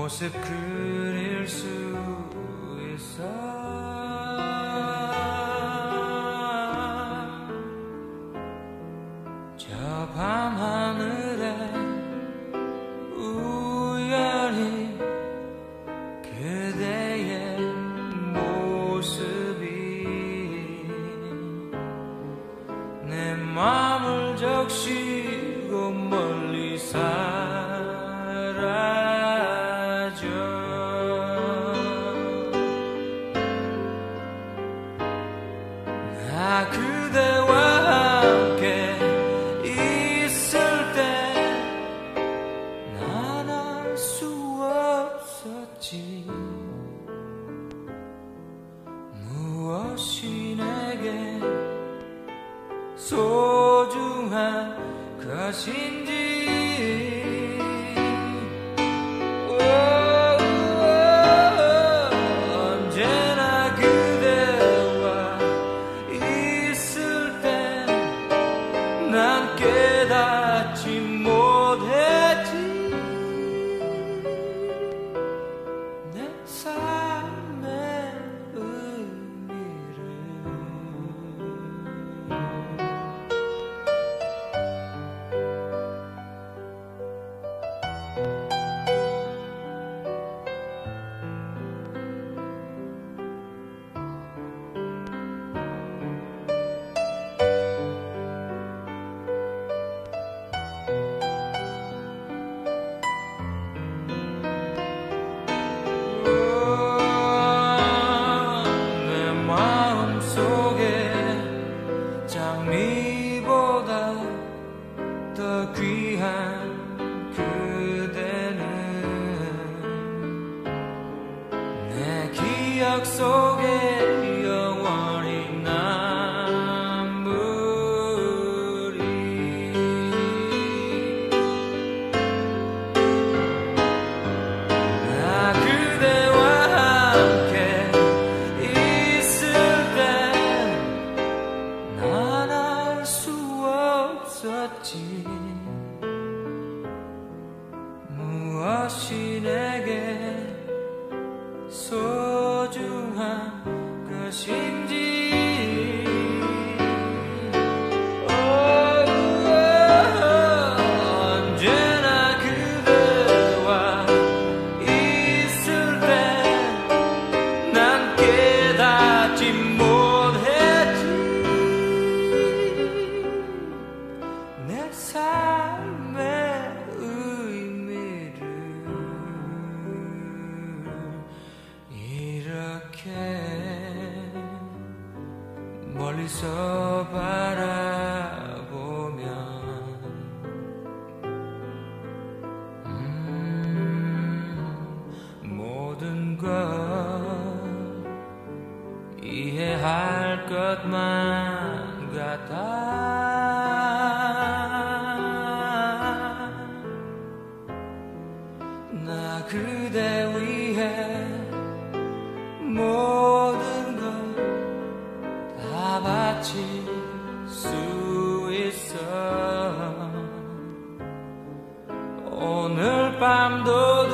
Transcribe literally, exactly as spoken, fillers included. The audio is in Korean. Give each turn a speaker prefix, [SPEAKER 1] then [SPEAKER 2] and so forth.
[SPEAKER 1] 모습 그릴 수 있어. 저 밤하늘에 우연히 그대의 모습이 내 맘을 적시고 멀리 사라져. 나 그대와 함께 있을 때 난 알 수 없었지. 무엇이 내게 소중한 것인지. 오, 오, 언제나 그대와 있을 때 난 깨닫지 못했지. 내 삶의 의미를. 내 마음속에 장미보다 더 귀한 그대는 내 기억 속에 영원히 남으리. 나 그대와 함께 있을 때 난 알 수 없었지. 무엇이 내게 소중한 것인지. 오, 오, 언제나 그대와 있을 때 난 깨닫지 못했지. 내 삶의 의미를. 이렇게 멀리서 바라보면 음, 모든 걸 이해할 것만 같아. 나 그대 위해 모든 걸 다 바칠 수 있어. 오늘 밤도